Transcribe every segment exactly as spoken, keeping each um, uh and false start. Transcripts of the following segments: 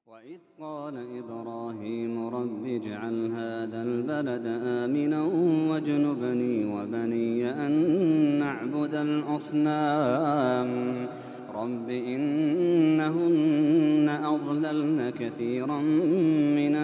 وإذ قال إبراهيم رب اجعل هذا البلد آمنا واجنبني وبني أن نعبد الأصنام رب إنهن أضللن كثيرا من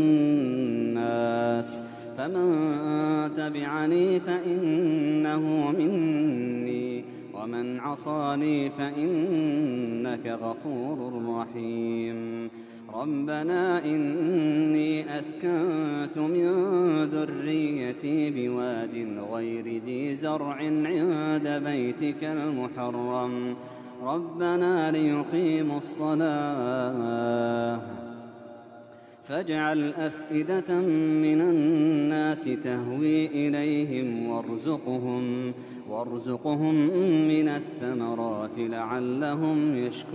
الناس فمن تبعني فإنه مني ومن عصاني فإنك غفور رحيم ربنا إني أسكنت من ذريتي بواد غير ذي زرع عند بيتك المحرم ربنا ليقيموا الصلاة فاجعل أفئدة من الناس تهوي إليهم وارزقهم وارزقهم من الثمرات لعلهم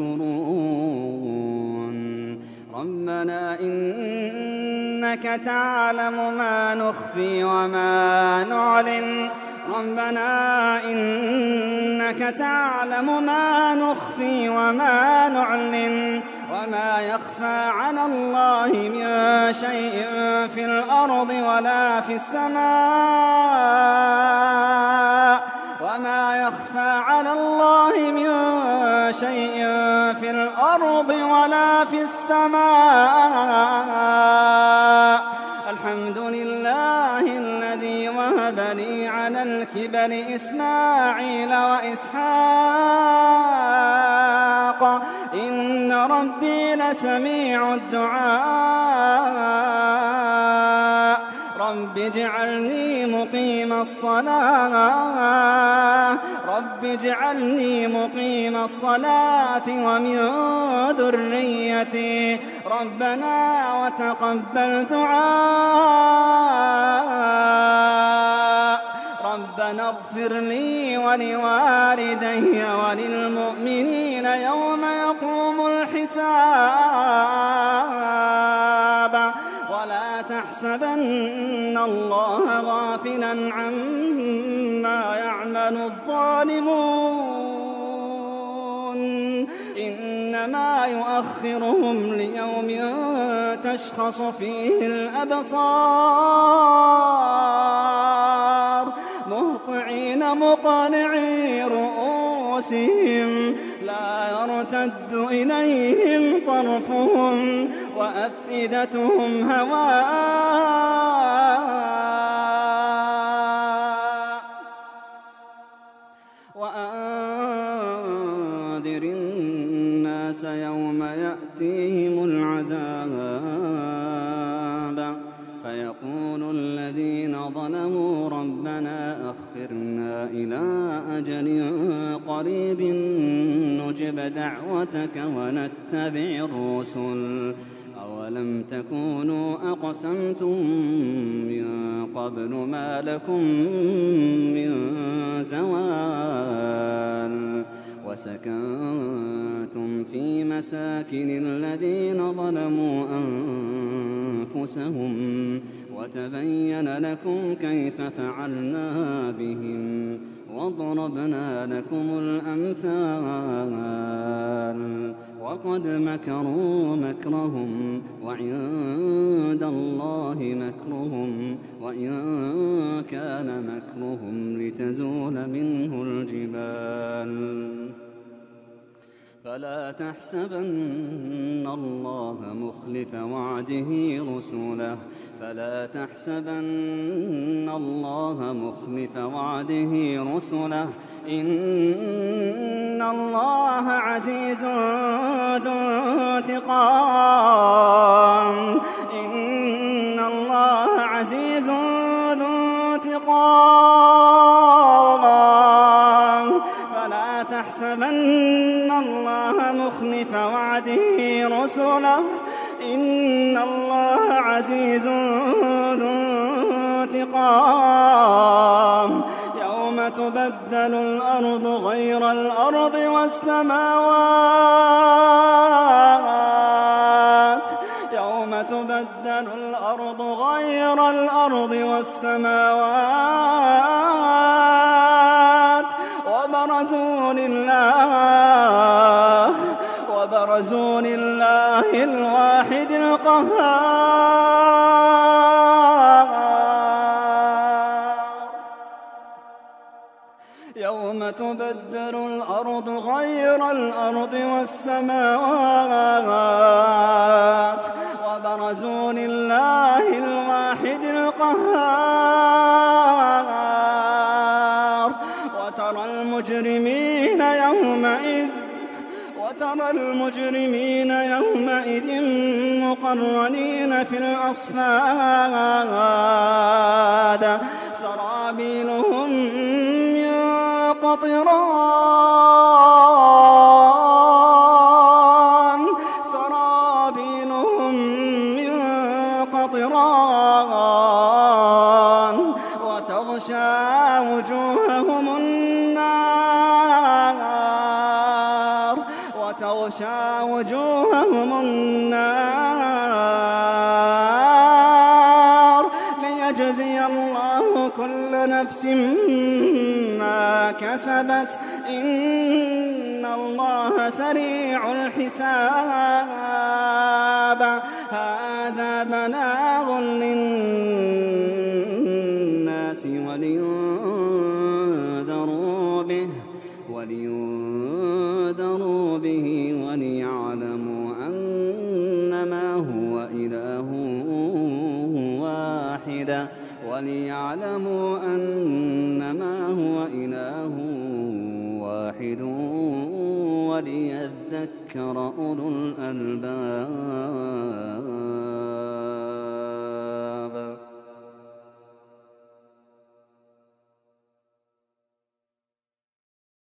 يشكرون ربنا إنك تعلم ما نخفي وما نعلن ربنا إنك تعلم ما نخفي وما نعلن وما يخفى على الله من شيء في الأرض ولا في السماء وما يخفى على الله من شيء في الأرض ولا في السماء الحمد لله الذي وهب لي على الكبر إسماعيل وإسحاق إن ربي لسميع الدعاء رب اجعلني مقيم الصلاة رب اجعلني مقيم الصلاة ومن ذريتي ربنا وتقبل دعاء ربنا اغفر لي ولوالدي وللمؤمنين يوم يقوم الحساب ولا تحسبن الله غافلا عما يعمل الظالمون إنما يؤخرهم ليوم تشخص فيه الأبصار مهطعين مقنعي رؤوسهم لا يرتد إليهم طرفهم وأفئدتهم هواء وأنذر الناس يوم يأتيهم العذاب فيقول الذين ظلموا ربنا أخرنا إلى أجل قريب نجب دعوتك ونتبع الرسل أولم تكونوا أقسمتم من قبل ما لكم من زوال وسكنتم في مساكن الذين ظلموا أنفسهم وتبين لكم كيف فعلنا بهم وضربنا لكم الأمثال وقد مكروا مكرهم وعند الله مكرهم وإن كان مكرهم لتزول منه الجبال فلا تحسبن الله مخلف وعده رسله فلا تحسبن الله مخلف وعده رسله إن الله عزيز ذو انتقام إن الله عزيز ذو انتقام فلا تحسبن الله مخلف وعده رسله إن الله عزيز ذو انتقام يوم تبدل الأرض غير الأرض والسماوات يوم تبدل الأرض غير الأرض والسماوات وبرزوا لله وبرزوا لله الواحد الأرض غير الأرض والسماوات وبرزوا لله الواحد القهار وترى المجرمين يومئذ وترى المجرمين يومئذ مقرنين في الأصفاد سرابيلهم من قطران سرابيلهم من قطران وتغشى وجوههم النار وتغشى وجوههم النار ليجزي الله كل نفس ما كسبت إن الله سريع الحساب هذا بلاغ للناس ولينذروا به ولينذروا به وليعلموا أنما هو إله واحد وليعلموا أنما هو إله واحد وليذكر أولو الألباب.